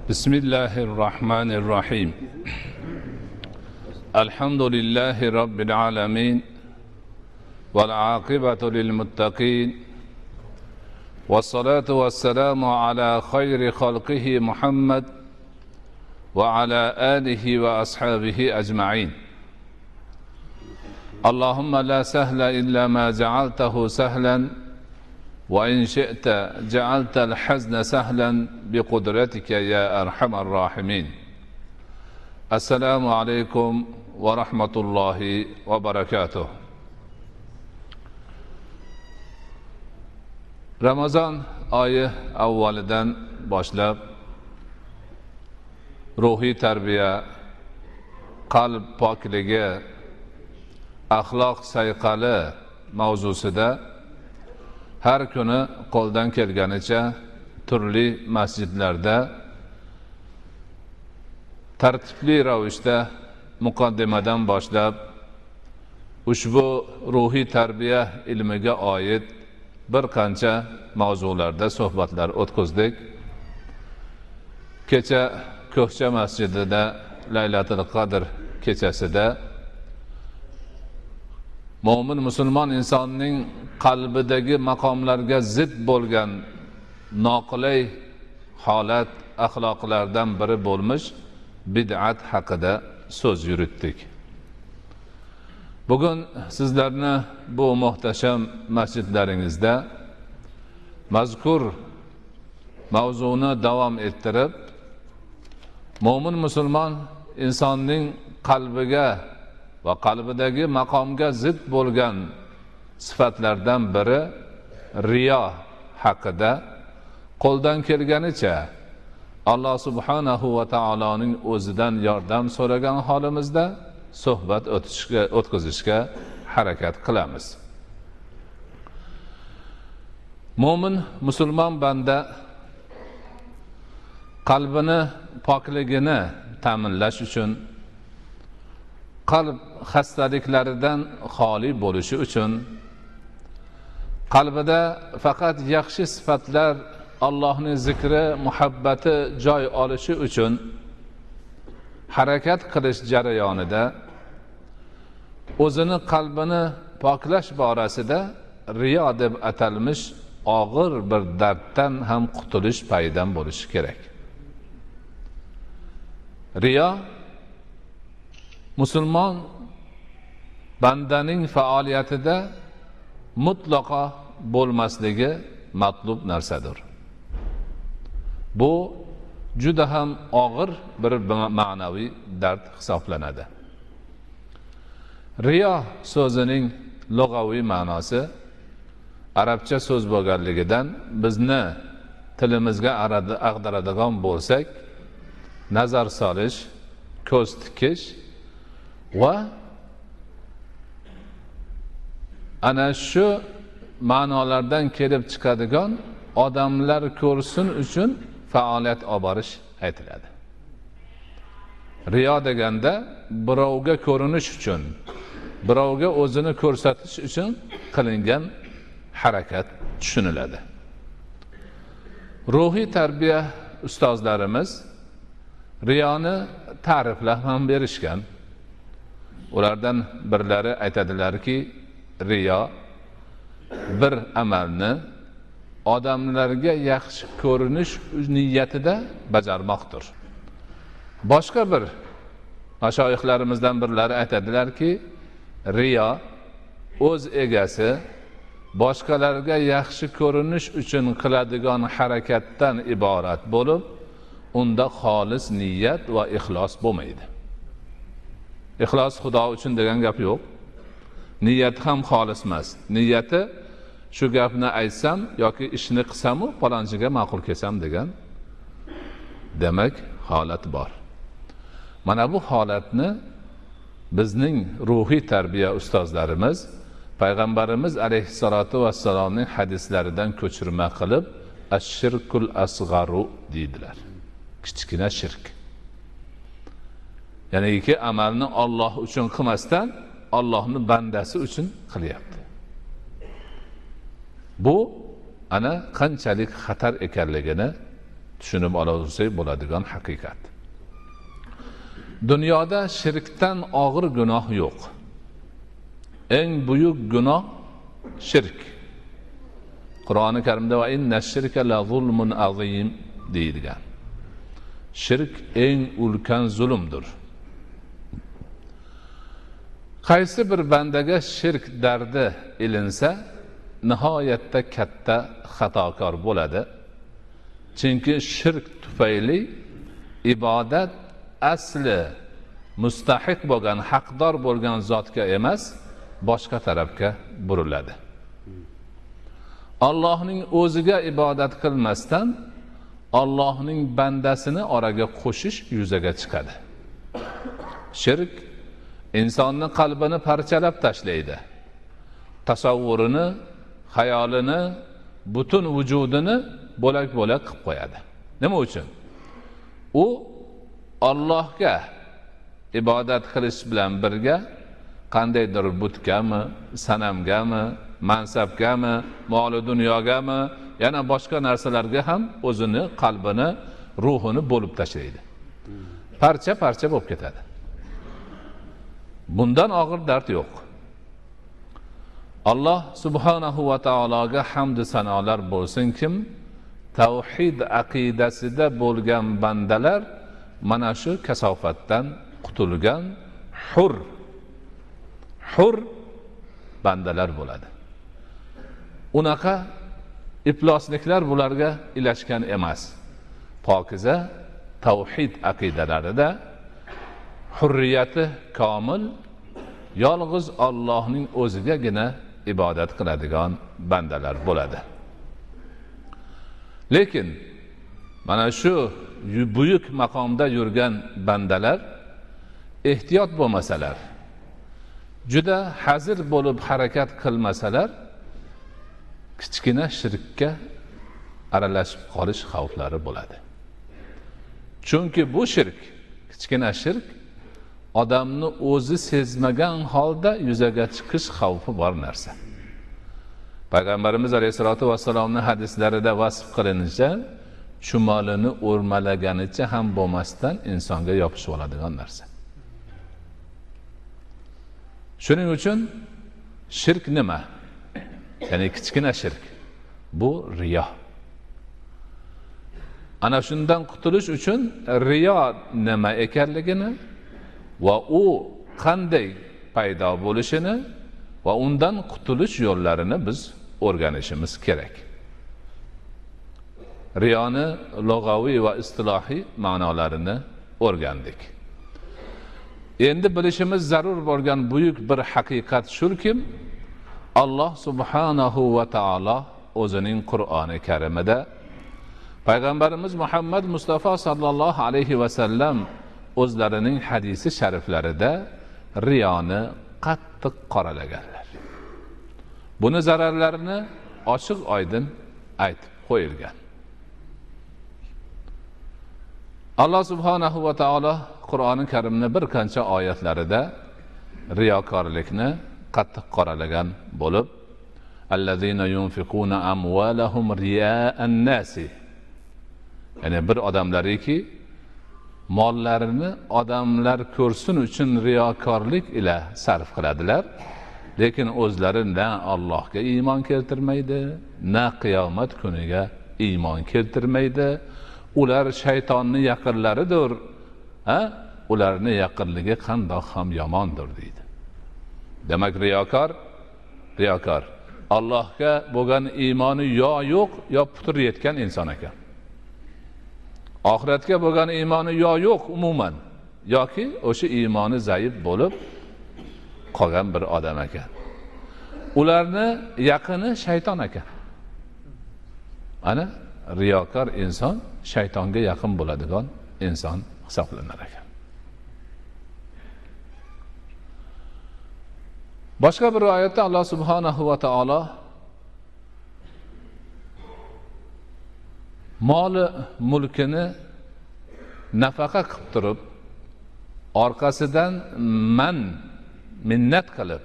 بسم الله الرحمن الرحيم الحمد لله رب العالمين والعاقبة للمتقين والصلاة والسلام على خير خلقه محمد وعلى آله وأصحابه أجمعين اللهم لا سهل إلا ما جعلته سهلا وإن شئت جعلت الحزن سهلا بقدرتك يا أرحم الراحمين السلام عليكم ورحمة الله وبركاته Ramazon oyi avvalidan boshlab ruhiy tarbiya, qalb pokligi, axloq sayqali mavzusida har kuni qo'ldan kelganicha turli masjidlarda tartibli ravishda muqaddimadan boshlab ushbu ruhiy tarbiya ilmiga oid bir qancha mavzularda suhbatlar o'tkazdik. Kecha Ko'kcha masjidida Laylatul Qadr kechasida mo'min musulmon insonning qalbidagi maqomlarga zid bo'lgan noqulay holat axloqlardan biri bo'lmish bid'at haqida so'z yuritdik. Bugun sizlarni bu muhtasham masjidlaringizda mazkur mavzuni davom ettirib, mo'min musulmon insonning qalbiga va qalbidagi maqomga zid bo'lgan sifatlardan biri riyo haqida qo'ldan kelganicha Alloh subhanahu va taoloning o'zidan yordam so'ragan holimizda suhbat o'tkazishga harakat qilamiz. Mo'min musulmon banda qalbini pokligini ta'minlash uchun, qalb xastaliklaridan xoli bo'lishi uchun, qalbida faqat yaxshi sifatlar, Allohning zikri, muhabbati joy olishi uchun harakat qilish jarayonida o'zini qalbini poklash borasida riyo deb atalmish og'ir bir darddan ham qutulish paydan bo'lishi kerak. Riyo musulmon bandaning faoliyatida mutlaqo bo'lmasligi matlub narsadir. Bu juda ham og'ir bir ma'naviy dard hisoblanadi. Riyo so'zining lug'aviy ma'nosi arabcha so'z bo'lganligidan bizni tilimizga ag'daradigan bo'lsak, nazar solish, ko'z tikish va ana shu ma'nolardan kelib chiqadigan odamlar ko'rsin uchun faoliyat olib borish aytiladi. Riyo deganda birovga ko'rinish uchun, birovga o'zini ko'rsatish uchun qilingan harakat tushuniladi. Ruhiy tarbiya ustozlarimiz riyoni ta'riflab ham berishgan. Ulardan birlari aytadilarki, riyo bir amalni odamlarga yaxshi ko'rinish niyatida bajarmoqdir. Boshqa bir mashoyixlarimizdan birlari aytadilarki, riyo o'z egasi boshqalarga yaxshi ko'rinish uchun qiladigan harakatdan iborat bo'lib, unda xolis niyat va ixlos bo'lmaydi. Ixlos Xudo uchun degan gap yo'q. Niyat ham xolis emas. Niyati shu gapni aytsam yoki ishni qilsam, falonchiga ma'qul kelsam degan demak holat bor. Mana bu holatni bizning ruhiy tarbiya ustozlarimiz payg'ambarimiz alayhissalatu vassalomning hadislaridan ko'chirma qilib ash-shirkul asgharu deydilar. Kichkina shirk. Ya'niki amalni Alloh uchun qilmasdan Allohning bandasi uchun qilyapti. Bu ana qanchalik xatar ekanligini tushunib olsak bo'ladigan haqiqat. Dunyoda shirkdan og'ir gunoh yo'q. Eng buyuk gunoh shirk. Qur'oni Karimda va inna shirka la zulmun azim deyilgan. Shirk eng ulkan zulmdir. Qaysi bir bandaga shirk dardi ilinsa, nihoyatda katta xatokor bo'ladi. Chunki shirk tufayli ibodat asli mustahiq bo'lgan, haqdor bo'lgan zotga emas, boshqa tarafga buriladi. Allohning o'ziga ibodat qilmasdan Allohning bandasini oraga qo'shish yuzaga chiqadi. Shirk insonning qalbini parchalab tashlaydi. Tasavvurini, xayolini, butun vujudini bo'lak-bo'lak qilib qo'yadi. Nima uchun? U Allohga ibodat qilish bilan birga qandaydir butgami, sanamgami, mansabgami, moli dunyogami, yana boshqa narsalarga ham o'zini, qalbini, ruhini bo'lib tashlaydi. Parcha-parcha bo'lib ketadi. Bundan og'ir dard yo'q. Alloh subhanahu va taologa hamd sanolar bo'lsin kim tavhid aqidasida bo'lgan bandalar mana shu kasofatdan qutulgan hur bandalar bo'ladi. Unaqa iflosliklar bularga ilashgan emas. Pokiza tavhid aqidalarida hurriyati komil, yolg'iz Allohning o'zigagina ibodat qiladigan bandalar bo'ladi. Lekin mana shu buyuk maqomda yurgan bandalar ehtiyot bo'lmasalar, juda hazir bo'lib harakat qilmasalar, kichkina shirkka aralashib qolish xavflari bo'ladi. Chunki bu shirk, kichkina shirk odamni o'zi sezmagan holda yuzaga chiqish xavfi bor narsa. Payg'ambarimiz alayhisolatu vassalomning hadislarida vasf qilinishicha, chumolini o'rmalaganicha ham bo'lmasdan insonga yopishib oladigan narsa. Shuning uchun shirk nima? Ya'ni kichkina shirk. Bu riyo. Ana shundan qutulish uchun riyo nima ekanligini va u qanday paydo bo'lishini va undan qutulish yo'llarini biz o'rganishimiz kerak. Riyoni lug'aviy va istilohiy ma'nolarini o'rgandik. Endi bilishimiz zarur bo'lgan buyuk bir haqiqat shuki, Alloh subhanahu va taolo o'zining Qur'oni Karimida Payg'ambarimiz Muhammad Mustafa sallallohu alayhi va sallam o'zlarining hadisi shariflarida riyoni qattiq qoralaganlar. Buni zararlarini ochiq oydin aytib qo'yilgan. Alloh subhanahu va taolo Qur'oni Karimning bir qancha oyatlarida riyokorlikni qattiq qoralagan bo'lib, allazina yunfiquna amwalahum riya'an nasi. Ya'ni bir odamlariki mollarini odamlar ko'rsin uchun riyokorlik ila sarf qiladilar, lekin o'zlari na Allohga iymon keltirmaydi, na qiyomat kuniga iymon keltirmaydi. Ular shaytonning yaqinlaridir. Ularning yaqinligi qandoq ham yomondir deydi. Demak riyokor Allohga bo'lgan iymoni yo yo'q, yo putur yetgan inson ekan. Oxiratga bo'lgan iymoni yo yo'q umuman, yoki o'sha iymoni zaif bo'lib qolgan bir odam ekan. Ularni yaqini shayton ekan. Ana riyokor inson shaytonga yaqin bo'ladigan inson hisoblanar ekan. Boshqa bir oyatda Alloh subhanahu va taolo moli mulkini nafaqa qilib turib, orqasidan minnat qilib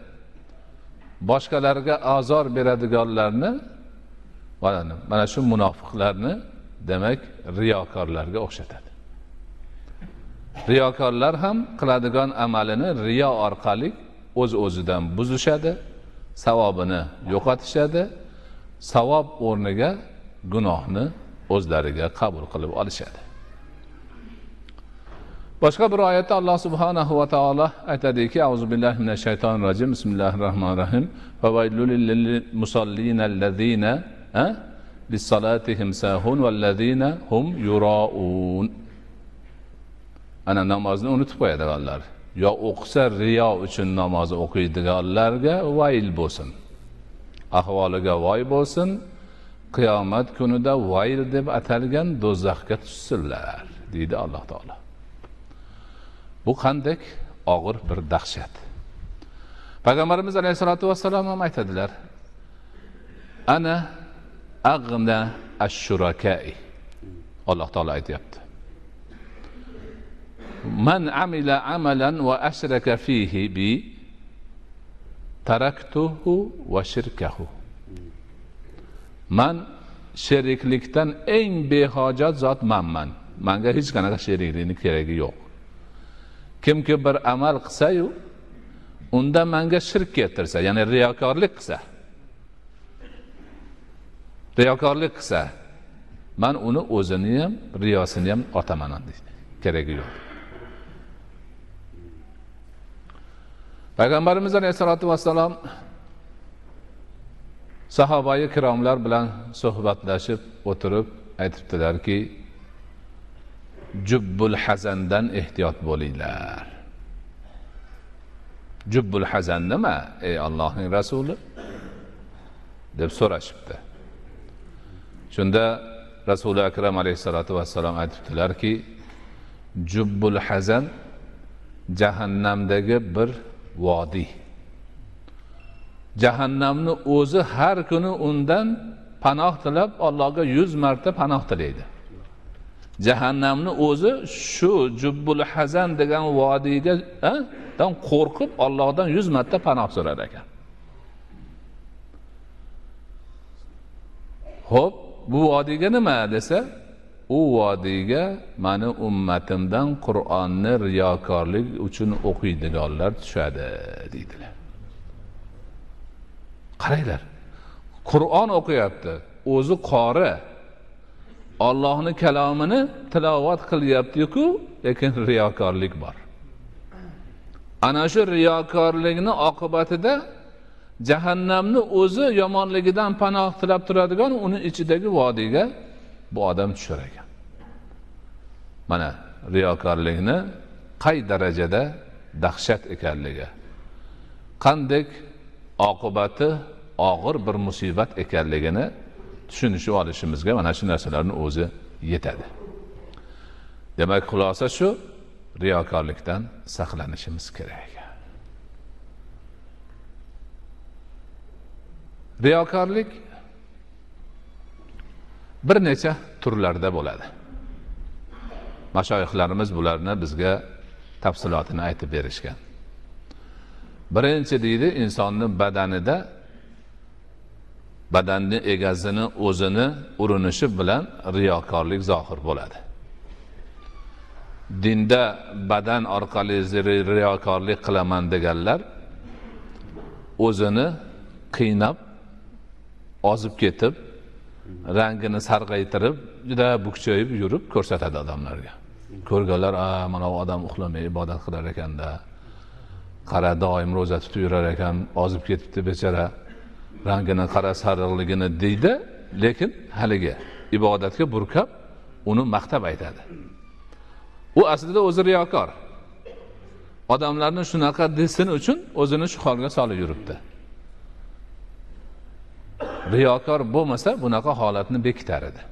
boshqalarga azor beradiganlarni, mana shu munofiqlarni demak riyokorlarga o'xshatadi. Riyokorlar ham qiladigan amalini riyo orqali o'z-o'zidan buzishadi, savobini yo'qotishadi, savob o'rniga gunohni o'zlariga qabul qilib olishadi. Boshqa bir oyatda Alloh subhanahu va taolo aytadiki: Auzu billahi minash shaytonir rojim. Bismillahirrohmanirrohim. Va vaylul lil musallina allazina lis-salatihim sahun vallazina hum yuraun. Ana namozni unutib qo'yadiganlar, yo o'qisa riyo uchun namoz o'qiydiganlarga vayl bo'lsin. Ahvoliga voy bo'lsin. Qiyomat kunida vayl deb atalgan do'zaxga tushsinlar, deydi Alloh taolo. Bu qanday og'ir bir dahshat. Payg'ambarimiz alayhisolatu vassalom ham aytadilar: Ana aghna ash-shurakai. Alloh taolo aytayapti. Man amila amalan va ashraka fihi bi taraktuhu va shirkahu. Man sheriklikdan eng behojat zot manman. Menga hech qanaqa sheriklikning keragi yo'q. Kimki bir amal qilsa-yu, unda menga shirk keltirsa, ya'ni riyokorlik qilsa, men uni o'zini ham, riyosini ham otaman deydi. Keragi yo'q. Payg'ambarimiz alayhisolatu vassalom sahobai kiromlar bilan suhbatlashib o'tirib aytibdilarki: Jubbul hazandan ehtiyot bo'linglar. Jubbul hazan nima? Ey Allohning rasuli deb so'rashibdi. Shunda Rasuli akram alayhisolatu vassalom aytibdilarki: Jubbul hazan jahannamdagi bir vodiy. Jahannamni o'zi har kuni undan panoh tilab Allohga 100 marta panoh tilaydi. Jahannamni o'zi shu Jubbul hazan degan vodiyga dan qo'rqib Allohdan 100 marta panoh so'rar ekan. Xo'p, bu vodiyga nima desa, u vodiyga mani ummatimdan Qur'onni riyokorlik uchun o'qiydiganlar tushadi deydilar. Qaranglar. Qur'on o'qiyapti, o'zi qori. Allohning kalomini tilovat qilyapti-ku, lekin riyokorlik bor. Ana shu riyokorlikning oqibatida jahannamni o'zi yomonligidan panoh tilab turadigan uni ichidagi vodiyga bu odam tushar ekan. Mana riyokorlikni qay darajada dahshat ekanligi, qanday oqibati og'ir bir musibat ekanligini tushunishib olishimizga mana shu narsalarning o'zi yetadi. Demak, xulosa shu: riyokorlikdan saqlanishimiz kerak. Riyokorlik bir necha turlarda bo'ladi. Mashoyixlarimiz bularni bizga tafsilotini aytib berishgan. Birinchi deydi, insonning badanida badanni egasini o'zini urinishi bilan riyokorlik zohir bo'ladi. Dinda badan orqali riyokorlik qilaman deganlar o'zini qiynab, ozib ketib, rangini sarg'aytirib, juda bukchayib yurib ko'rsatadi odamlarga. Ko'rganlar, mana bu odam uxlamay ibodat qilar ekanda, qara doim roza tutib yurar ekan, ozib ketibdi bechara, rangini qara sariqligini deydi, lekin haliga ibodatga burkab uni maqtab aytadi. U aslida o'zi riyokor. Odamlarni shunaqa desin uchun o'zini shu holga solib yuribdi. Riyokor bo'lmasa bunaqa holatni bekitar edi.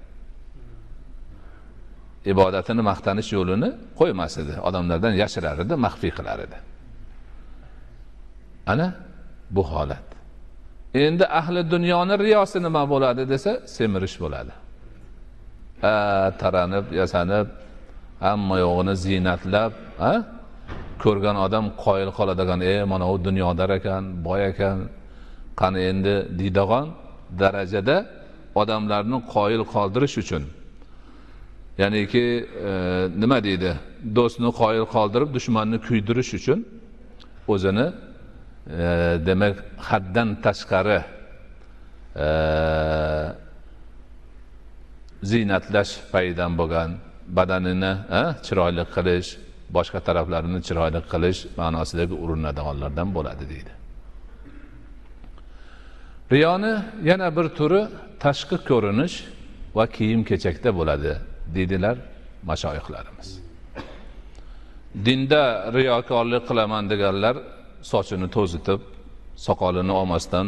Ibodatini maqtanish yo'lini qo'ymas edi, odamlardan yashirar edi, maxfiy qilar edi. Ana bu holat. Endi ahli dunyoning riyosi nima bo'ladi desa, semirish bo'ladi. Taranib, yasanib, hamma yo'g'ini ziynatlab, ko'rgan odam qoyil qoladigan, mana u dunyodar ekan, boy ekan, qani endi deydigan darajada odamlarni qoyil qoldirish uchun, ya'niki nima deydi, do'stni qoyil qoldirib dushmanni kuydirish uchun o'zini demak haddan tashqari ziynatlash paydan bo'lgan badanini chiroyli qilish, boshqa taraflarini chiroyli qilish ma'nosidagi urinadiganlardan bo'ladi deydi. Riyoni yana bir turi tashqi ko'rinish va kiyim-kechakda bo'ladi deydilar mashoyixlarimiz. Dinda riyokorlik qilaman deganlar sochini to'zitib, soqolini olmasdan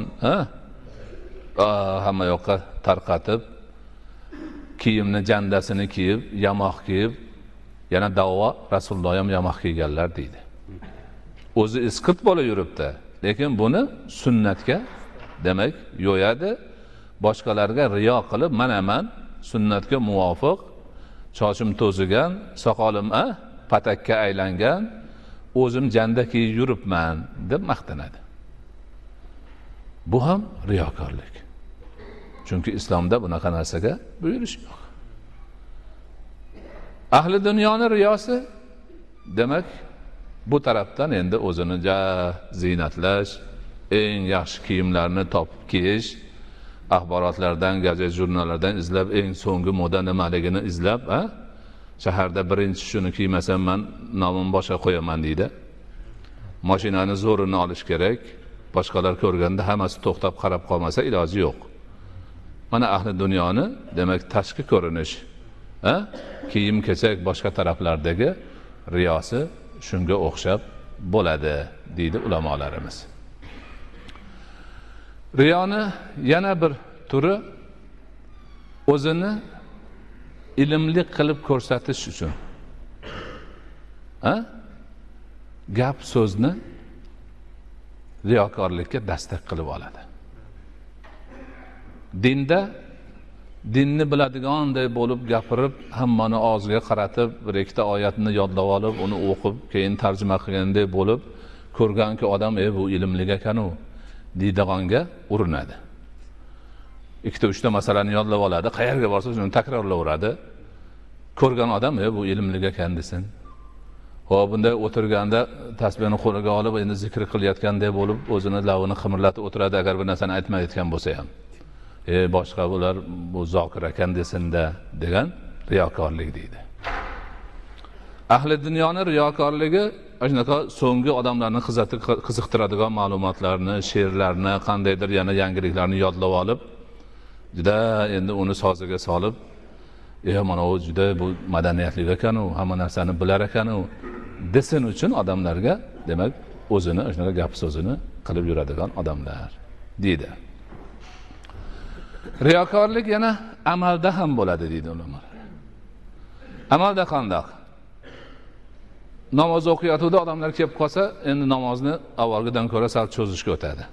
hamma yoqqa tarqatib, kiyimni jandasini kiyib, yamoq kiyib, yana da'vo Rasululloh ham yamoq kiyganlar deydi. O'zi isqirt bo'la yuribdi, lekin buni sunnatga demak yo'yadi, boshqalarga riyo qilib, mana men sunnatga muvofiq sochim to'zigan, soqolim patakka aylangan, o'zim janda kiyib yuribman deb maqtanadi. Bu ham riyokorlik. Chunki islomda bunaqa narsaga buyurish yo'q. Ahli dunyoning riyosi demak bu tarafdan endi o'zini ziynatlash, eng yaxshi kiyimlarni topib kiyish, axborotlardan, gazet jurnallardan izlab eng so'nggi moda nimaligini izlab, shaharda birinchi shuni kiymasam men nomim boshqa qo'yaman deydi. Mashinani zo'rini olish kerak. Boshqalar ko'rganda hammasi to'xtab qarab qolmasa iloji yo'q. Mana ahli dunyoni demak tashqi ko'rinish, kiyim-kechak boshqa taraflardagi riyosi shunga o'xshab bo'ladi deydi ulamolarimiz. Riyoni yana bir turi o'zini ilmli qilib ko'rsatish uchun. Gap so'zni riyokorlikka dastak qilib oladi. Dinni biladiganday bo'lib gapirib, hammani og'ziga qaratib, bir ikkita oyatni yodlab olib, uni o'qib, keyin tarjima qilganday bo'lib, ko'rganki odam, bu ilmli ekan-u deydiganga urinadi. Ikkita uchta masalani yodlab oladi, qayerga borsa shuni takrorlayveradi. Ko'rgan odam, bu ilmli ekan desin. Xo'p, bunday o'tirganda tasbihni qo'liga olib, endi zikr qilayotganday bo'lib, o'zini lavini qimirlatib o'tiradi, agar bir narsani aytmayotgan bo'lsa ham. Boshqa bular bu zokir ekan desinda degan riyokorlik deydi. Ahli dunyoning riyokorligi shunaqa so'nggi odamlarni qiziqtiradigan ma'lumotlarni, she'rlarni, qandaydir yana yangiliklarni yodlab olib, juda endi uni soziga solib, mana u juda bu madaniyatli ekan-u, hamma narsani bilar ekan-u desin uchun odamlarga demak o'zini shunaqa gap so'zini qilib yuradigan odamlar deydi. Riyokorlik yana amalda ham bo'ladi deydi ulamolar. Amalda qandoq? Namoz o'qiyotuvda odamlar kelib qolsa, endi namozni avvalgidan ko'ra sal cho'zishga o'tadi.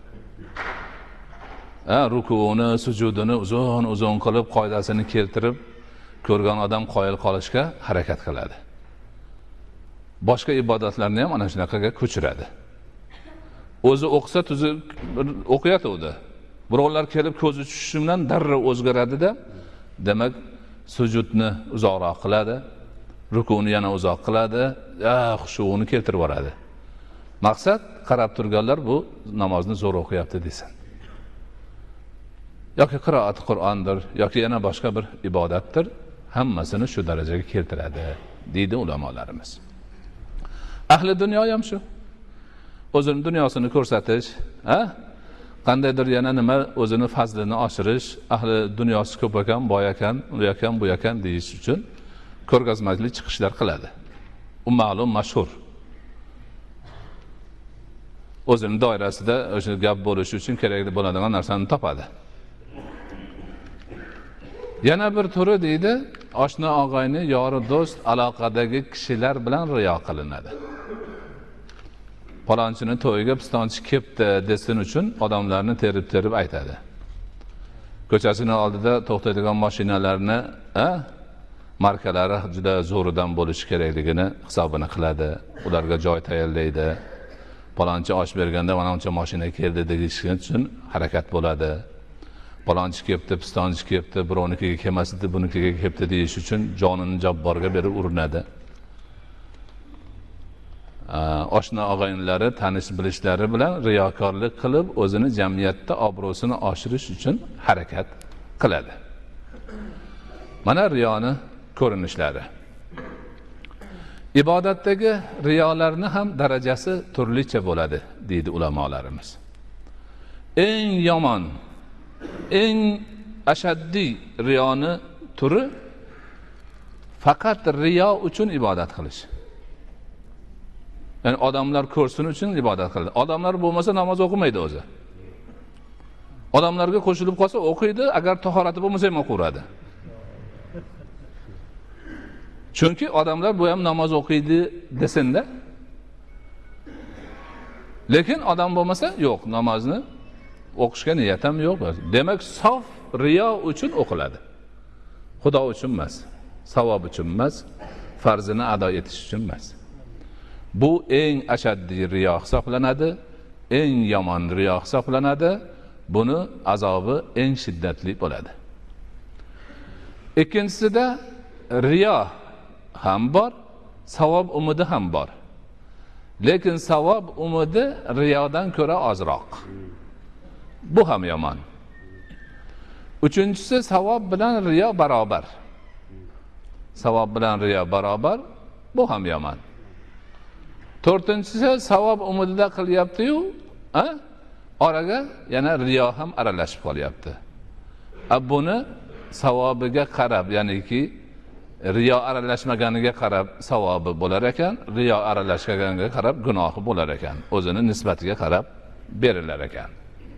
Rukuni, sujudini uzun qilib, qoidasini keltirib, ko'rgan odam qoyil qolishga harakat qiladi. Boshqa ibodatlarni ham ana shunaqaga ko'chiradi. O'zi o'qsa tuzi o'qiyotuvdi. Birovlar kelib ko'zi tushishi bilan darrov o'zgaradi-da, demak sujudni uzoqroq qiladi, rukuni yana uzoq qiladi, xushuuni keltirib boradi. Maqsad qarab turganlar bu namozni zo'r o'qiyapti desin. Yoki qiroat Qur'ondir, yoki yana boshqa bir ibodatdir, hammasini shu darajaga keltiradi deydi ulamolarimiz. Ahli dunyo ham shu. O'zining dunyosini ko'rsatish, qandaydir yana nima o'zini fazlini oshirish, ahli dunyosi ko'p ekan, boy ekan, u ekan, bu ekan deyish uchun ko'rgazmalik chiqishlar qiladi. U ma'lum, mashhur. O'zining doirasida o'sha gap bo'lish uchun kerakli bo'ladigan narsani topadi. Yana bir turi deydi, oshna og'ayni, yori do'st, aloqadagi kishilar bilan riyo qilinadi. Palonchini to'yiga pistonchi kelibdi desin uchun odamlarni terib aytadi. Ko'chasining oldida to'xtaydigan mashinalarni markalari juda zo'ridan bo'lishi kerakligini hisobini qiladi. Ularga joy tayyorlaydi. Palonchi osh berganda mana uncha mashina keldi deyish uchun harakat bo'ladi. palonchi kelibdi, pistonchi kelibdi, birovnikiga kelmasdi, bunikiga kelibdi deyish uchun jonini jabborga berib urinadi. Oshna og'aynilari tanish bilishlari bilan riyokorlik qilib o'zini jamiyatda obro'sini oshirish uchun harakat qiladi. Mana riyoni ko'rinishlari. Ibodatdagi riyolarni ham darajasi turlicha bo'ladi deydi ulamolarimiz. Eng yomon, eng ashaddiy riyoni turi faqat riyo uchun ibodat qilish. Yani odamlar ko'rsin uchun ibodat qiladi. Odamlar bo'lmasa namoz o'qimaydi o'zi. Odamlarga qo'shilib qolsa o'qiydi, agar tahorati bo'lmasa ham o'qiradi. Chunki odamlar bu ham namoz o'qiydi desinda. Lekin odam bo'lmasa yo'q, namozni o'qishga niyat ham yo'q. Demak, sof riyo uchun o'qiladi. Xudo uchun emas, savob uchun emas, farzini ado etish uchun emas. Bu eng ashaddiy riyo hisoblanadi, eng yomon riyo hisoblanadi. Buni azobi eng shiddatli bo'ladi. Ikkinchisida riyo ham bor, savob umidi ham bor. Lekin savob umidi riyodan ko'ra ozroq. Bu ham yomon. Uchinchisi savob bilan riyo barobar. Savob bilan riyo barobar, bu ham yomon. To'rtinchisi savob umidida qilyapti-yu, oraga yana riyo ham aralashib qolyapti. Buni savobiga qarab, ya'niki riyo aralashmaganiga qarab savobi bo'lar ekan, riyo aralashganiga qarab gunohi bo'lar ekan, o'zini nisbatiga qarab berilar ekan.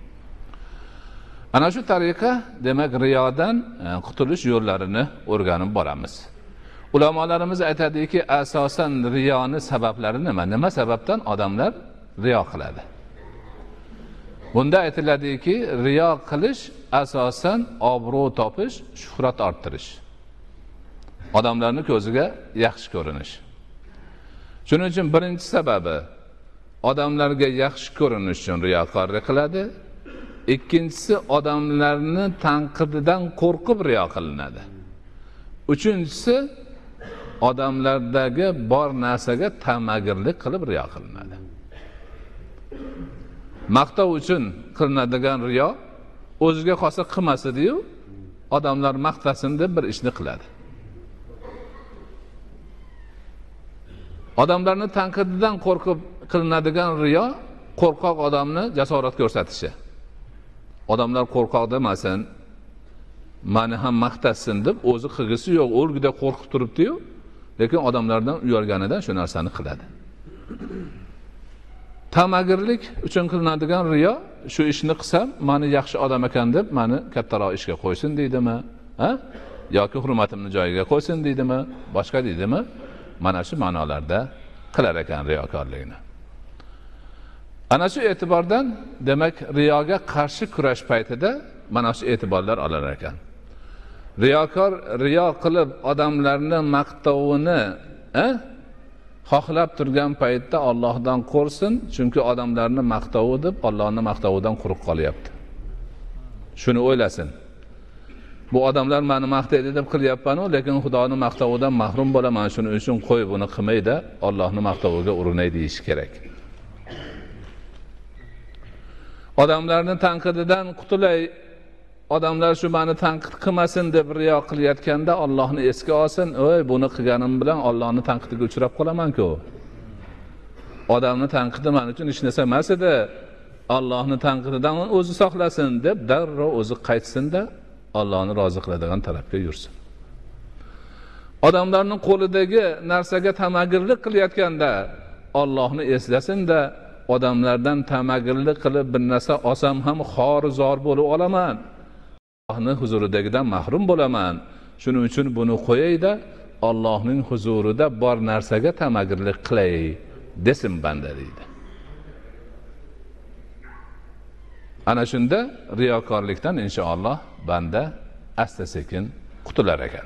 Ana shu tariqa demak riyodan qutulish yo'llarini o'rganib boramiz. Ulamolarimiz aytadiki, asosan riyoni sabablari nima? Nima sababdan odamlar riyo qiladi? Bunda aytiladiki, riyo qilish asosan obro' topish, shuhrat orttirish. Odamlarning ko'ziga yaxshi ko'rinish. Shuning uchun birinchi sababi odamlarga yaxshi ko'rinish uchun riyokorlik qiladi. Ikkinchisi odamlarni tanqididan qo'rqib riyo qilinadi. Uchinchisi odamlardagi bor narsaga tamagirlik qilib riyo qilinadi. Maqtov uchun qilinadigan riyo o'ziga qolsa qilmasdi-yu, odamlar maqtasin deb bir ishni qiladi. Odamlarni tanqididan qo'rqib qilinadigan riyo qo'rqoq odamni jasorat ko'rsatishi. Odamlar qo'rqoq demasin, meni ham maqtasin deb o'zi qilgisi yo'q, o'lgida qo'rqib turibdi-yu, lekin odamlardan uyalganidan shu narsani qiladi. Tamagirlik uchun qilinadigan riyo, shu ishni qilsam, meni yaxshi odam ekan deb meni kattaroq ishga qo'ysin deydimi? Yoki hurmatimni joyiga qo'ysin deydimi? Boshqa deydimi? Mana shu ma'nolarda qilar ekan riyokorlikni. Ana shu e'tibordan demak riyoga qarshi kurash paytida mana shu e'tiborlar olar ekan. Riyokor riyo qilib odamlarni maqtovini xohlab turgan paytda Allohdan qo'rsin, chunki odamlarni maqtovi deb Allohning maqtovidan quruq qolyapti. Shuni o'ylasin. Bu odamlar meni maqtaydi deb qilyapman-ku, lekin Xudoning maqtovidan mahrum bo'laman, shuning uchun qo'y buni qilmaydi, Allohning maqtoviga urinay deyish kerak. Odamlarni tanqididan qutulay, odamlar shu meni tanqid qilmasin deb riyo qilayotganda Allohni esga olsin, "Oy, buni qilganim bilan Allohning tanqidiga uchrab qolaman-ku. Odamni tanqidi men uchun hech narsa emas edi. Allohning tanqididan o'zi saqlasin" deb darrov o'zi qaytsin-da, Allohni rozi qiladigan tarafga yursin. Odamlarning qo'lidagi narsaga tamagirlik qilayotganda Allohni eslasin-da, odamlardan tamagirlik qilib bir narsa olsam ham xorizor bo'lib olaman. Allohning huzuridagidan mahrum bo'laman. Shuning uchun buni qo'yayda, Allohning huzurida bor narsaga tamagirlik qilay desin banda deydi. Ana shunda riyokorlikdan inshaalloh banda asta-sekin qutular ekan.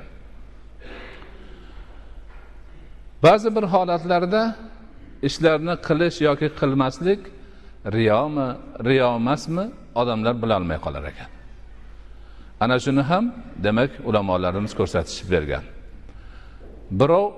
Ba'zi bir holatlarda ishlarni qilish yoki qilmaslik riyomi, riyo emasmi, odamlar bila olmay qolar ekan. Ana shuni ham demak ulamolarimiz ko'rsatishib bergan. Birov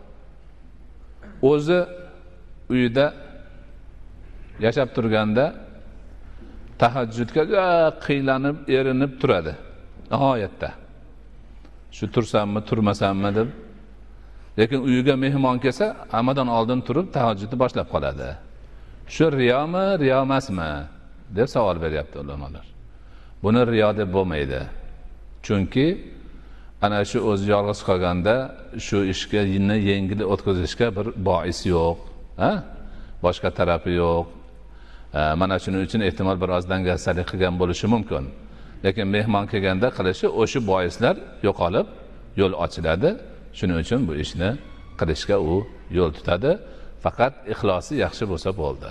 o'zi uyida yashab turganda tahajjudga qiylanib, erinib turadi. Nihoyatda. Shu tursammi, turmasammi deb. Lekin uyiga mehmon kelsa, hammadan oldin turib tahajjudni boshlab qoladi. Shu riyomi, riyo emasmi deb savol beryapti ulamolar. Buni riyo deb bo'lmaydi. Chunki ana shu o'zi yolg'iz qolganda shu ishga yengil o'tkazishga bir bois yo'q, boshqa tarafi yo'q. Mana shuning uchun ehtimol biroz dangasalik qilgan bo'lishi mumkin. Lekin mehmon kelganda qilishi o'sha boislar yo'qolib, yo'l ochiladi. Shuning uchun bu ishni qilishga u yo'l tutadi. Faqat ixlosi yaxshi bo'lsa bo'ldi.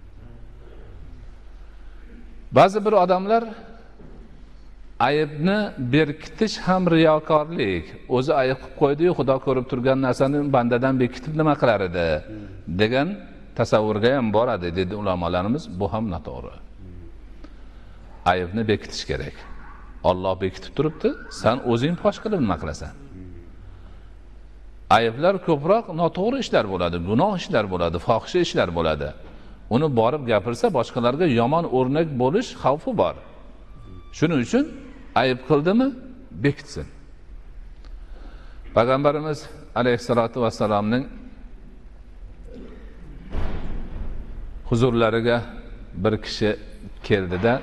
Ba'zi bir odamlar ayibni berkitish ham riyokorlik. O'zi ayib qilib qo'ydi-yu, Xudo ko'rib turgan narsani bandadan berkitib nima qilar edi degan tasavvurga ham boradi dedi ulamolarimiz. Bu ham noto'g'ri. Ayibni berkitish kerak. Alloh berkitib turibdi, sen o'zing fosh qilib nima qilasan? Ayiblar ko'proq noto'g'ri ishlar bo'ladi, gunoh ishlar bo'ladi, fohisha ishlar bo'ladi. Uni borib gapirsa boshqalarga yomon o'rnak bo'lish xavfi bor. Shuning uchun ayib qildimi, bekitsin. Payg'ambarimiz alayhisolatu vassalomning huzurlariga bir kishi keldida,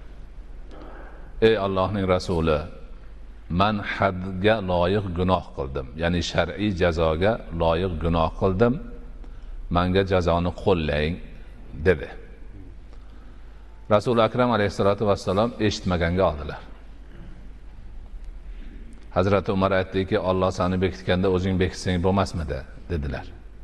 ey Allohning rasuli, men hadga loyiq gunoh qildim. Ya'ni shar'iy jazoga loyiq gunoh qildim. Menga jazoni qo'llang dedi. Rasul akram alayhisolatu vassalom eshitmaganga oldilar. Hazrat Umar aytdiki, Alloh seni bekitganda o'zing bekitsang bo'lmasmidi dedilar.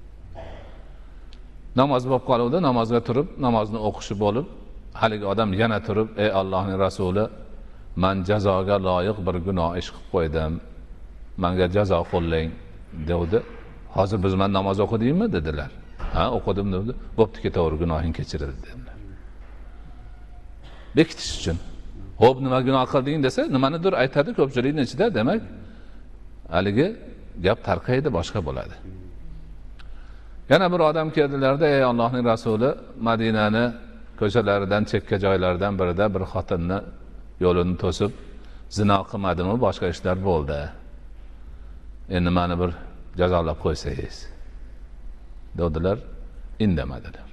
Namoz bo'lib qoluvdi, namozga turib, namozni o'qishi bo'lib, haligi odam yana turib, ey Allohning rasuli, men jazoga loyiq bir gunoh ish qilib qo'ydim. Menga jazo qo'llang dedi. Hozir biz men namoz o'qidingmi dedilar. Ha, o'qidim dedi. Bo'pti, ketaver, gunohing kechirildi dedilar. Bekitish uchun. Xo'p, nima gunoh qilding desa, nimanidir aytadi ko'pchilikning ichida, demak, haligi gap tarqaydi, boshqa bo'ladi. Yana bir odam keldilarda, ey Allohning rasuli, Madinani ko'chalaridan, chekka joylaridan birida bir xotinni yo'lini to'sib zino qilmadimi, boshqa ishlar bo'ldi. Endi meni bir jazolab qo'ysangiz dedilar, indamadilar.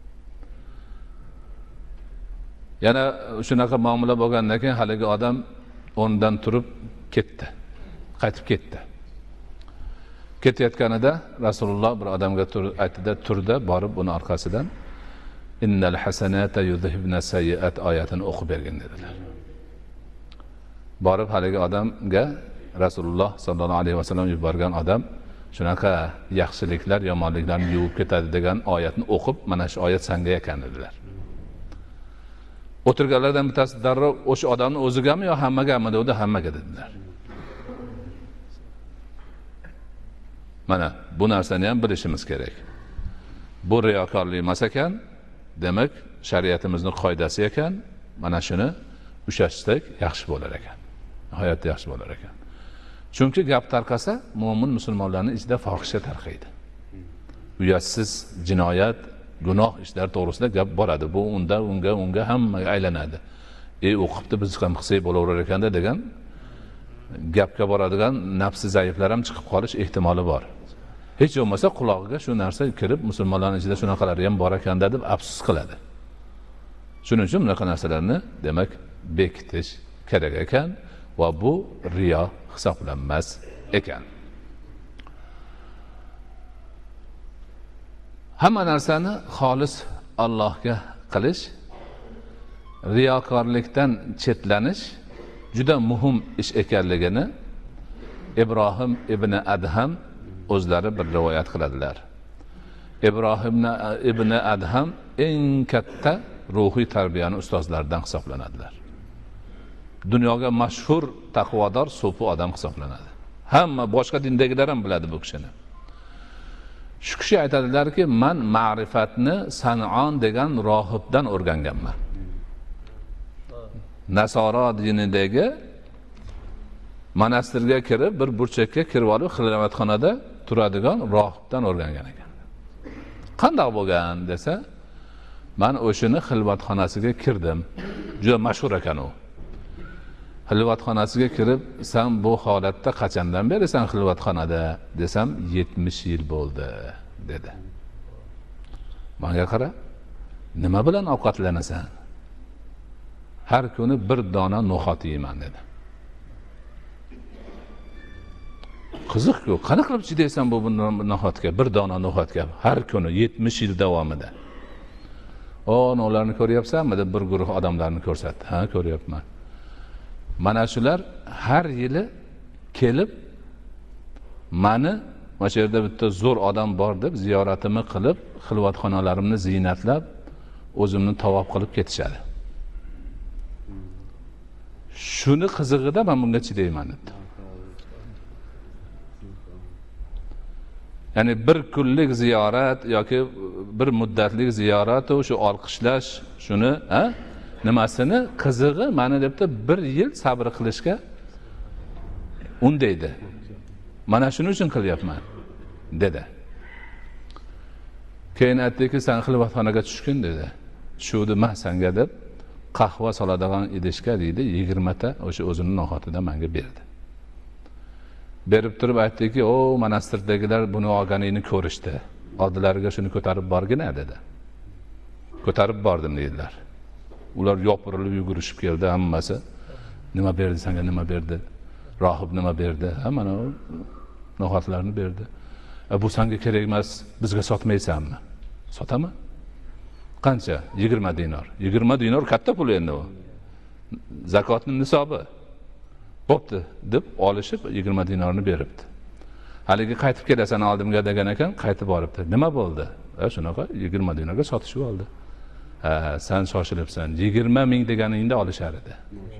Yana shunaqa muomala bo'lgandan keyin haligi odam o'rnidan turib ketdi. Qaytib ketdi. Ketayotganida Rasululloh bir odamga aytdi, turdi, borib uni orqasidan innal hasanata yudhibna sayyi'at oyatini o'qib bergin dedilar. Borib haligi odamga Rasululloh sollallohu alayhi vasallam yuborgan odam shunaqa yaxshiliklar, yomonliklarni yuvib ketadi degan oyatni o'qib, mana shu oyat senga ekan dedilar. O'tirganlardan bittasi darrov o'sha odamni o'zigami yo hammagami dedi, hammaga dedilar. Mana bu narsani ham bilishimiz kerak. Bu riyokorlik emas ekan, demak shariatimizning qoidasi ekan, mana shuni ushashsak yaxshi bo'lar ekan. Hayot yaxshi bo'lar ekan. Chunki gap tarqasa, mo'min musulmonlarning ichida fohisha tarqaydi. Uyatsiz jinoyat, gunoh ishlar to'g'risida gap boradi. Bu unga hammaga aylanadi. O'qibdi, biz ham qilsak bo'laverar ekanda degan gapga boradigan nafsi zaiflar ham chiqib qolish ehtimoli bor. Hech bo'lmasa quloqiga shu narsa kirib, musulmonlarning ichida shunaqalar ham bor ekanda deb afsus qiladi. Shuning uchun bunaqa narsalarni demak bekitish kerak ekan va bu riyo hisoblanmas ekan. Hamma narsani xolis Allohga qilish, riyokorlikdan chetlanish juda muhim ish ekanligini Ibrohim ibn Adham o'zlari bir rivoyat qiladilar. Ibrohim ibn Adham eng katta ruhiy tarbiyani ustozlaridan hisoblanadilar. Dunyoga mashhur taqvodor, so'pi odam hisoblanadi. Hamma boshqa dindagilar ham biladi bu kishini. Shu kishi aytadilarki, men ma'rifatni San'on degan rohibdan o'rganganman. Nasoro dinidagi monastirga kirib bir burchakka kirib olib xilvatxonada turadigan rohibdan o'rgangan ekan. Qanday bo'lgan desa, men o'shini xilvatxonasiga kirdim. Juda mashhur ekan u. Xilvatxonasiga kirib, sen bu holatda qachondan beri sen xilvatxonada desam 70 yil bo'ldi dedi. Menga qara, nima bilan ovqatlanasan? Har kuni bir dona no'xat yeyman dedi. Qiziq-ku, qana qilib chidaysan bu no'xatga, bir dona no'xatga har kuni 70 yil davomida. Ularni ko'ryapsanmi deb bir guruh odamlarni ko'rsatdi. Ha, ko'ryapman. Mana shular har yili kelib meni mana shu yerda bitta zo'r odam bor deb ziyoratimni qilib, xilvatxonalarimni ziynatlab, o'zimni tavob qilib ketishadi. Shuni qizig'ida men bunga chidayman dedi. Ya'ni bir kunlik ziyorat yoki bir muddatlik ziyorat o'sha olqishlash shuni, nimasini qizig'i meni debdi bir yil sabr qilishga undaydi. Mana shuning uchun qilyapman dedi. Keyin aytdiki, sen xilvatxonaga tushgin dedi. Tushuvdi men senga deb qahva soladigan idishga deydi 20 ta o'sha o'zining no'xatidan menga berdi. Berib turib aytdiki, monastirdagilar buni olganingni ko'rishdi. Oldilariga shuni ko'tarib borgina dedi. Ko'tarib bordim dedilar. Ular yopirilib yugurishib keldi hammasi. Nima berdi senga, nima berdi? Rohib nima berdi? Mana no'xatlarni berdi. Bu senga kerak emas, bizga sotmaysanmi? Sotaman. Qancha? 20 dinor. 20 dinor katta pul endi u. Zakotning nisobi. Bo'pti deb olishib 20 dinorni beribdi. Haligi qaytib kelasan oldimga degan ekan, qaytib boribdi. Nima bo'ldi? Shunaqa 20 dinorga sotishib oldi. Sen shoshilibsan. 20 ming deganingda olishar edi.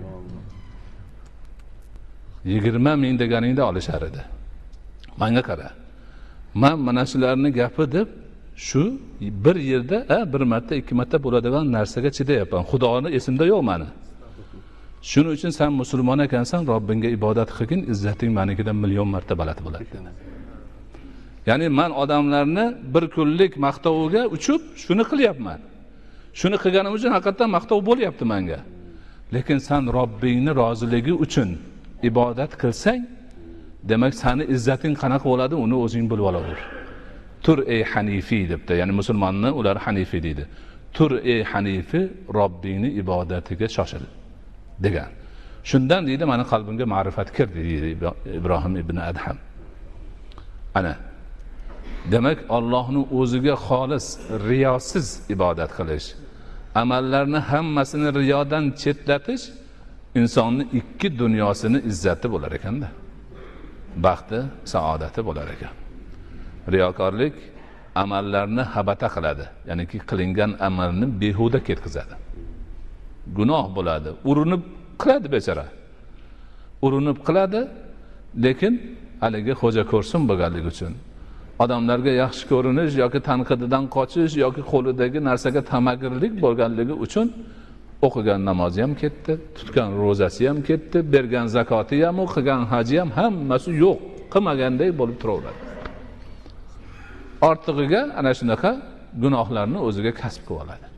Maşallah. 20 ming deganingda olishar edi. Menga qara. Men mana shularni gapi deb shu bir yerda bir marta, ikki marta bo'ladigan narsaga chidayapman. Xudoni esimda yo'q meni. Shuning uchun sen musulmon ekansan, Robbingga ibodat qilgin, izzating menikidan million marta baland bo'ladi dedi. Ya'ni men odamlarni bir kunlik maqtoviga uchib shuni qilyapman. Shuni qilganim uchun haqiqatan maqtov bo'lyapti menga. Lekin sen Robbingni roziligi uchun ibodat qilsang, demak seni izzating qanaqa bo'ladi, uni o'zing bilib olaver. Tur ey hanifi debdi. Ya'ni musulmonni ular hanifi deydi. Tur ey hanifi, Robbingni ibodatiga shoshil degan. Shundan deydi meni qalbimga ma'rifat kirdi deydi Ibrohim ibn Adham. Ana demak Allohning o'ziga xolis, riyosiz ibodat qilish, amallarni hammasini riyodan chetlatish insonning ikki dunyosini izzati bo'lar ekanda. Baxti, saodati bo'lar ekan. Riyokorlik amallarni habata qiladi. Ya'niki qilingan amalni behuda ketkazadi. Gunoh bo'ladi. Urinib qiladi bechara. Urinib qiladi, lekin haligi xo'ja ko'rsin bo'lganligi uchun. Odamlarga yaxshi ko'rinish yoki tanqididan qochish yoki qo'lidagi narsaga tamagirlik bo'lganligi uchun o'qigan namozi ham ketdi, tutgan ro'zasi ham ketdi, bergan zakoti ham, qilgan haji ham hammasi yo'q, qilmaganday bo'lib turaveradi. Ortig'iga ana shunaqa gunohlarni o'ziga kasb qilib oladi.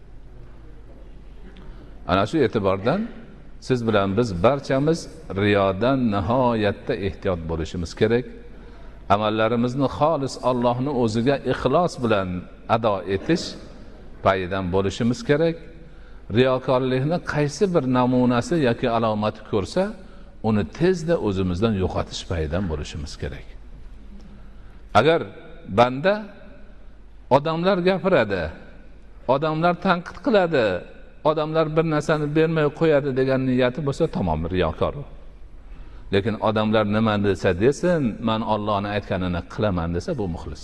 Ana shu e'tibordan siz bilan biz barchamiz riyodan nihoyatda ehtiyot bo'lishimiz kerak. Amallarimizni xolis Allohning o'ziga ixlos bilan ado etish payidan bo'lishimiz kerak. Riyokorlikni qaysi bir namunasi yoki alomati ko'rsa, uni tezda o'zimizdan yo'qotish payidan bo'lishimiz kerak. Agar banda odamlar gapiradi, odamlar tanqid qiladi, odamlar bir narsani bermay qo'yadi degan niyati bo'lsa, tamom riyokor. Lekin odamlar nima desa desin, men Allohning aytganini qilaman desa, bu muxlis.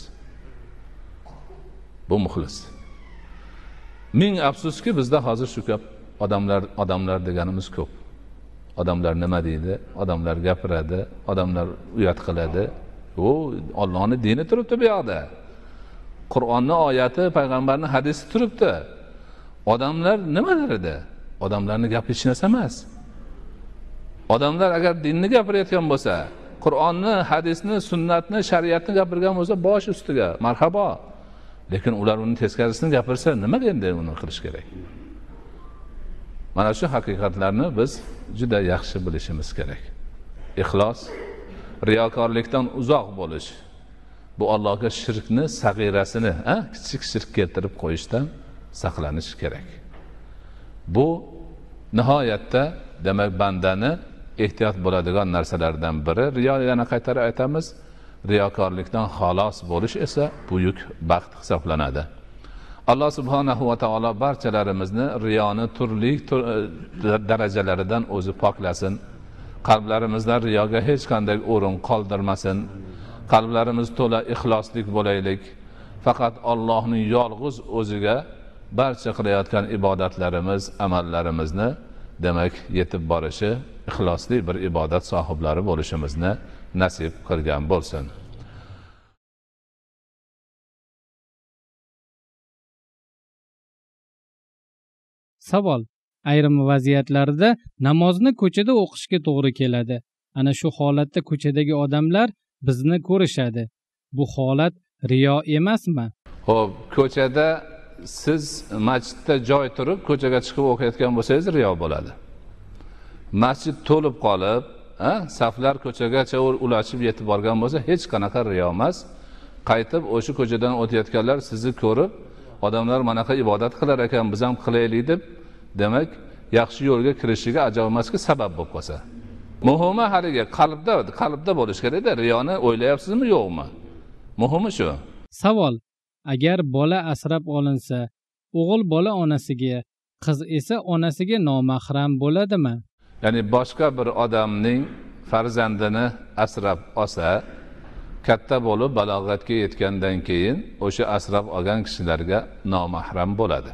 Bu muxlis. Ming afsuski bizda hozir shu ko'p odamlar deganimiz ko'p. Odamlar nima deydi? Odamlar gapiradi, odamlar uyat qiladi. U Allohning dini turibdi bu yoqda. Qur'onning oyati, payg'ambarning hadisi turibdi. Odamlar nimalar edi? Odamlarning gapi hech narsa emas. Odamlar agar dinni gapirayotgan bo'lsa, Qur'onni, hadisni, sunnatni, shariatni gapirgan bo'lsa, bosh ustiga marhabo. Lekin ular uni teskarisini gapirsa, nimaga endi uni qilish kerak? Mana shu haqiqatlarni biz juda yaxshi bilishimiz kerak. Ixlos, riyokorlikdan uzoq bo'lish. Bu Allohga shirkni, sag'irasini, kichik shirk keltirib qo'yishdan saqlanish kerak. Bu nihoyatda demak bandani ehtiyot bo'ladigan narsalardan biri. Riyo, yana qaytarib aytamiz, riyokorlikdan xalos bo'lish esa buyuk baxt hisoblanadi. Alloh subhanahu va taolo barchalarimizni riyoni turli darajalaridan o'zi poklasin. Qalblarimizda riyoga hech qanday o'rin qoldirmasin. Qalblarimiz to'la ixloslik bo'laylik. Faqat Allohning yolg'iz o'ziga barcha qilayotgan ibodatlarimiz, amallarimizni demak yetib borishi, ixlosli bir ibodat sohiblari bo'lishimizni nasib qilgan bo'lsin. Savol: ayrim vaziyatlarda namozni ko'chada o'qishga to'g'ri keladi. Ana shu holatda ko'chadagi odamlar bizni ko'rishadi. Bu holat riyo emasmi? Xo'p, ko'chada siz masjidda joy turib ko'chaga chiqib o'qiyotgan bo'lsangiz riyo bo'ladi. Masjid to'lib qolib, saflar ko'chagacha ulashib yetib borgan bo'lsa, hech qanaqa riyo emas. Qaytib o'sha ko'chadan o'tayotganlar sizni ko'rib, odamlar manaqa ibodat qilar ekan, biz ham qilaylik deb, demak, yaxshi yo'lga kirishiga ajoymasga sabab bo'lib qolsa. Muhimi haliga qalbda bo'lish kerak-da, riyoni o'ylayapsizmi, yo'qmi? Muhimi shu. Savol: agar bola asrab olinsa, o'g'il bola onasiga, qiz esa onasiga nomahram bo'ladimi? Ya'ni boshqa bir odamning farzandini asrab olsa, katta bo'lib balog'atga yetgandan keyin o'sha asrab olgan kishilarga nomahram bo'ladi.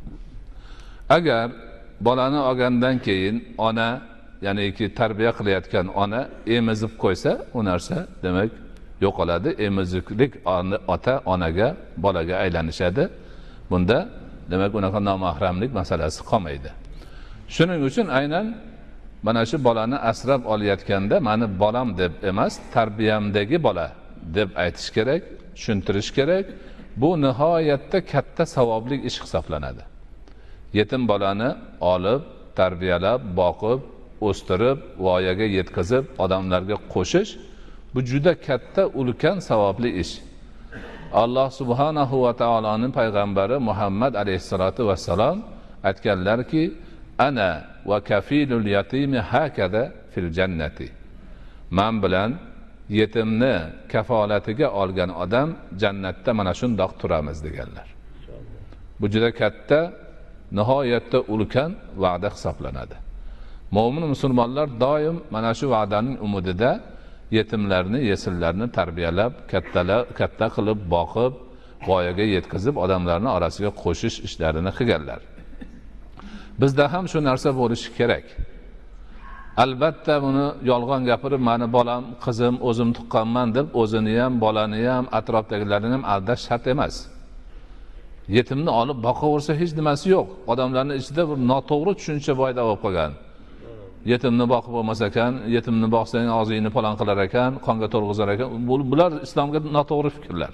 Agar bolani olgandan keyin ona, ya'niki tarbiya qilayotgan ona emizib qo'ysa, u narsa demak yo'qoladi. Emiziklik ota onaga, bolaga aylanishadi. Bunda demak unaqa nomahramlik masalasi qolmaydi. Shuning uchun aynan mana shu bolani asrab olayotganda mani bolam deb emas, tarbiyamdagi bola deb aytish kerak, tushuntirish kerak. Bu nihoyatda katta savobli ish hisoblanadi. Yetim bolani olib, tarbiyalab, boqib, o'stirib, voyaga yetkazib, odamlarga qo'shish bu juda katta, ulkan savobli ish. Alloh subhanahu va taoloning payg'ambari Muhammad alayhisolatu vassalom aytganlarki, ana va kafilul yatimi hakada fil jannati. Men bilan yetimni kafolatiga olgan odam jannatda mana shundoq turamiz deganlar. Bu juda katta, nihoyatda ulkan va'da hisoblanadi. Mo'min musulmonlar doim mana shu va'daning umidida yetimlarni, yesirlarni tarbiyalab, katta qilib, boqib, voyaga yetkazib, odamlarning orasiga qo'shish ishlarini qilganlar. Bizda ham shu narsa bo'lishi kerak. Albatta buni yolg'on gapirib, meni bolam, qizim, o'zim tuqqanman deb o'zini ham, bolani ham, atrofdagilarni ham aldash shart emas. Yetimni olib boqaversa hech nimasi yo'q. Odamlarning ichida bir noto'g'ri tushuncha paydo bo'lib qolgan. Yetimni boqib bo'lmas ekan, yetimni boqsang og'zingni falon qilar ekan, qonga to'lg'izar ekan. Bular islomga noto'g'ri fikrlar.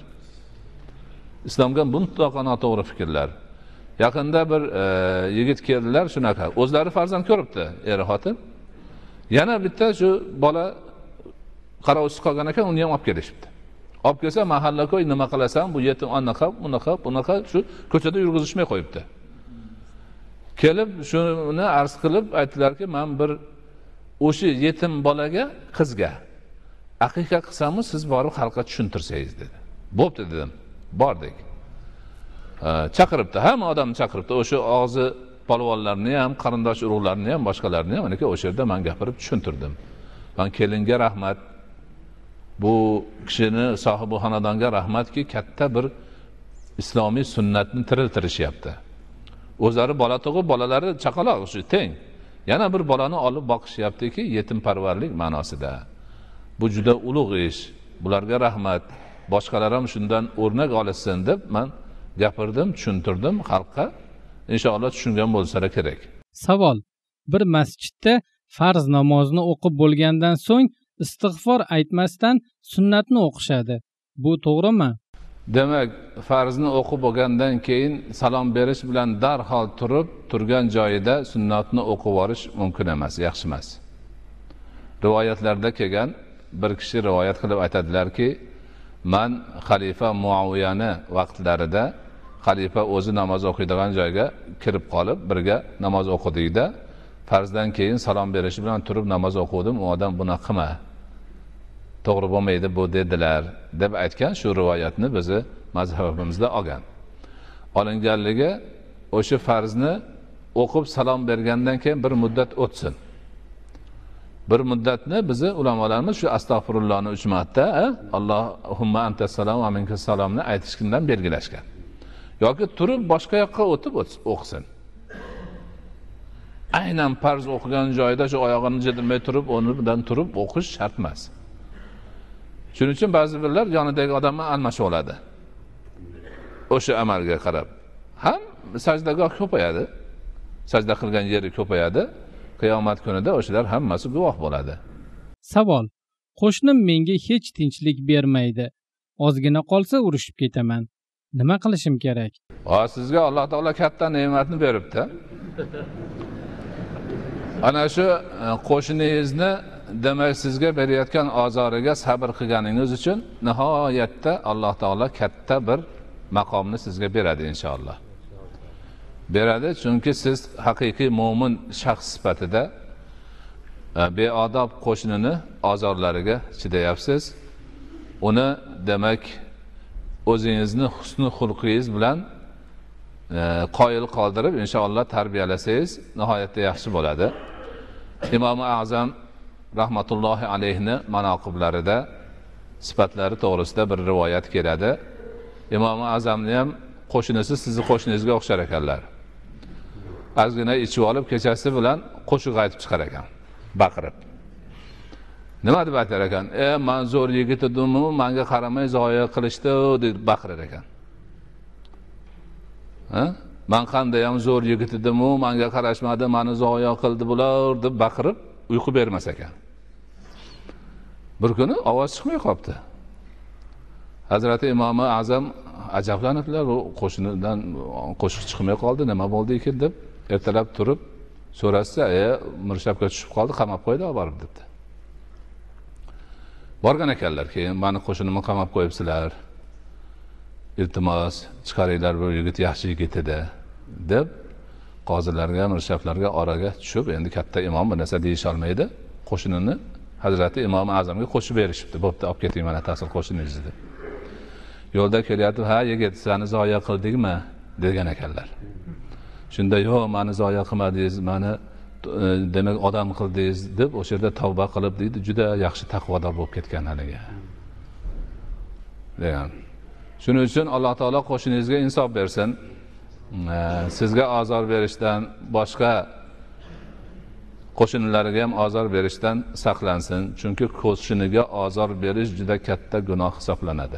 Islomga bunday noto'g'ri fikrlar. Yaqinda bir yigit keldilar shunaqa. O'zlari farzand ko'ribdi, eri xotin. Yana bitta shu bola qarovsiz qolgan ekan, uni ham olib kelishibdi. Olib kelsa mahalla ko'y nima qilasan, bu yetim anaqa, bunaqa shu ko'chada yurgizishmay qo'yibdi. Kelib shuni arz qilib aytdilarki, men bir o'sha yetim bolaga, qizga aqiqa qilsam-ku, siz borib xalqqa tushuntirsangiz dedi. Bo'pti dedim. Bordik. Chaqiribdi, hamma odamni chaqiribdi. O'sha og'zi polvonlarni ham, qarindosh urug'larni ham, boshqalarni ham meniki o'sha yerda men gapirib tushuntirdim. Men kelinga rahmat, bu kishini sohibi xonadonga rahmatki, katta bir islomiy sunnatni tiriltirishyapti. O'zlari bola tug'ib, bolalari chaqaloq shu teng. Yana bir bolani olib boqishyaptiki, yetimparvarlik ma'nosida. Bu juda ulug' ish. Bularga rahmat. Boshqalar ham shundan o'rnak olsin deb men gapirdim, tushuntirdim xalqqa. Inshaalloh tushungan bo'lsa kerak. Savol: bir masjidda farz namozni o'qib bo'lgandan so'ng istig'for aytmasdan sunnatni o'qishadi. Bu to'g'rimi? Demak, farzni o'qib bo'lgandan keyin salom berish bilan darhol turgan joyida sunnatni o'qib yuborish mumkin emas, yaxshi emas. Rivoyatlarda kelgan bir kishi rivoyat qilib aytadilarki, man xalifa Muaviyani vaqtlarida xalifa o'zi namoz o'qiydigan joyga kirib qolib, birga namoz o'qidikda, farzdan keyin salom berishi bilan turib namoz o'qidim, u odam buni qilma. To'g'ri bo'lmaydi bu dedilar deb aytgan shu rivoyatni bizni mazhabimizda olgan. Olinganligi o'sha farzni o'qib salom bergandan keyin bir muddat o'tsin. Bir muddatni bizni ulamolarimiz shu astag'firullohni 3 marta, Allohumma antas salom va minkas salomni aytishdan belgilashgan. Yoki turib boshqa yoqqa o'tib o'qisin. Aynan farz o'qigan joyda shu oyog'ini jedirmay turib, o'rnidan turib o'qish shart emas. Shuning uchun ba'zi birlar yonidagi odamni almashib oladi. O'sha amalga qarab. Ham sajdagoh ko'payadi. Sajda qilgan yeri ko'payadi. Qiyomat kunida o'shalar hammasi guvoh bo'ladi. Savol: qo'shnim menga hech tinchlik bermaydi. Ozgina qolsa urushib ketaman. Nima qilishim kerak? Sizga Alloh taolo katta ne'matni beribdi. Ana shu qo'shningizni demak sizga berayotgan ozoriga sabr qilganingiz uchun nihoyatda Alloh taolo katta bir maqomni sizga beradi inshaalloh. Beradi, chunki siz haqiqiy mo'min shaxs sifatida beodob qo'shnini ozorlariga chidayapsiz. Uni demak o'zingizni husn xulqingiz bilan qoyil qoldirib inshaalloh tarbiyalasangiz nihoyatda yaxshi bo'ladi. Imom A'zam rahmatullohi alayhini manoqiblarida sifatlari to'g'risida bir rivoyat keladi. Imom A'zamni ham qo'shnisi sizni qo'shningizga o'xshar ekanlar. Ozgina ichib olib kechasi bilan qo'shiq aytib chiqar ekan, baqirib. Nima deb aytar ekan? Men zo'r yigit edim, menga qaramay zoya qilishdi deb baqirar ekan. Men qanday ham zo'r yigit edim, menga qarashmadi, meni zoya qildi bular deb baqirib uyqu bermas ekan. Bir kuni ovoz chiqmay qopti. Hazrati Imom A'zam ajablaniblar, u qo'shnidan qo'shiq chiqmay qoldi, nima bo'ldi ekan deb ertalab turib so'rashsa, mirshabga tushib qoldi, qamab qo'ydi, olib borib debdi. Borgan ekanlar, keyin meni qo'shnimni qamab qo'yibsizlar. Iltimos chiqaringlar, bu yigit yaxshi yigit edi deb qozilarga, mirshablarga oraga tushib, endi katta imom bu narsa deyish olmaydi. Qo'shnini Hazrati Imom A'zamga qo'shib berishibdi. Bo'pti, olib keting mana ta'sir qo'shningiz deb. Yo'lda kelyapti, ha yigit, seni zoya qildingmi degan ekanlar. Shunda yo'q, meni zoya qilmadingiz, meni demak odam qildingiz deb o'sha yerda tavba qilib deydi, juda yaxshi taqvodor bo'lib ketgan haliga. degan. Shuning uchun Alloh taolo qo'shningizga insof bersin. Sizga azor berishdan, boshqa qo'shnilarga ham azor berishdan saqlansin. Chunki qo'shniga azor berish juda katta gunoh hisoblanadi.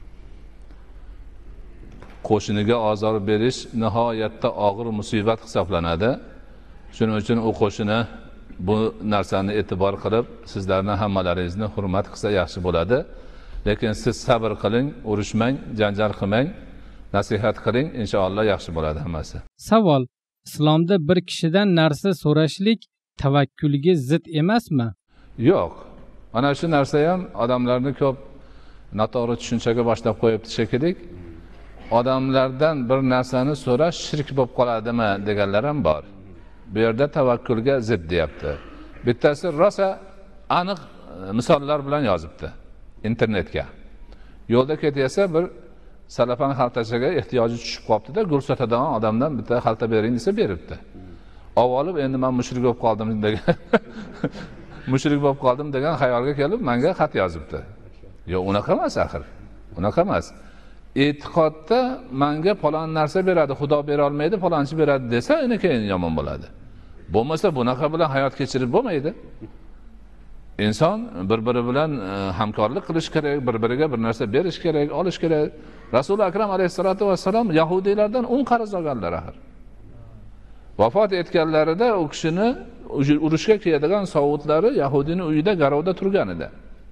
Qo'shniga azor berish nihoyatda og'ir musibat hisoblanadi. Shuning uchun u qo'shni bu narsani e'tibor qilib, sizlarning hammalaringizni hurmat qilsa yaxshi bo'ladi. Lekin siz sabr qiling, urushmang, janjal qilmang, nasihat qiling, inshaalloh yaxshi bo'ladi hammasi. Savol: islomda bir kishidan narsa so'rashlik tavakkulga zid emasmi? Yo'q. Mana shu narsa ham odamlarni ko'p noto'g'ri tushunchaga boshlab qo'yibdi shekilli. Odamlardan bir narsani so'rash shirk bo'lib qoladimi deganlar ham bor. Bu yerda tavakkulga zid deyapti. Bittasi rosa aniq misollar bilan yozibdi internetga. Yo'lda ketayotsa bir salafan xaltachaga ehtiyoji tushib qolibdi-da, gul sotadigan odamdan bitta xalta bering desa beribdi. Avvalib endi men mushrik bo'lib qoldim degan mushrik bo'lib qoldim degan xayolga kelib menga xat yozibdi. Yo'q, unaqa emas axir. Unaqa emas. E'tiqodda menga falon narsa beradi, Xudo bera olmaydi, falonchi beradi desa, uni keyin yomon bo'ladi. Bo'lmasa bunaqa bilan hayot kechirib bo'lmaydi. Inson bir-biri bilan hamkorlik qilish kerak, bir-biriga bir narsa berish kerak, olish kerak. Rasul akram alayhisolatu vassalom yahudiylardan 10 qarz olganlar axir. Vafot etganlarida u kishini urushga keladigan sovutlari Yahudiyning uyida garovda turgan edi.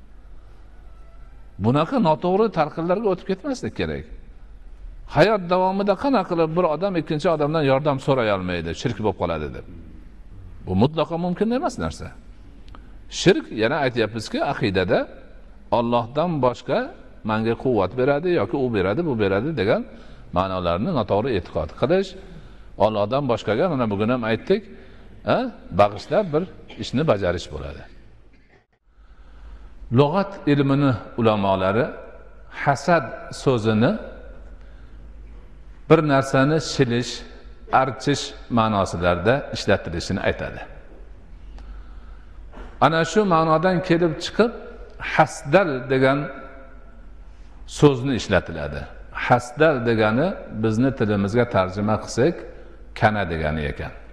Bunaqa noto'g'ri talqinlarga o'tib ketmaslik kerak. Hayot davomida qana qilib bir odam ikkinchi odamdan yordam so'ray olmaydi, shirk bo'lib qoladi deb. Bu mutlaqo mumkin emas narsa. Shirk, yana aytyapmizki, aqidada Allohdan boshqa menga quvvat beradi yoki u beradi, bu beradi degan ma'nolarni noto'g'ri e'tiqod qilish, Allohdan boshqaga mana bugun ham aytdik, bag'ishlab bir ishni bajarish bo'ladi. Lug'at ilmini ulamolari hasad so'zini bir narsani shilish, archish ma'nosilarda ishlatilishini aytadi. Ana shu ma'nodan kelib chiqib hasdal degan so'zni ishlatiladi. Hasdal degani bizni tilimizga tarjima qilsak kana degani ekan.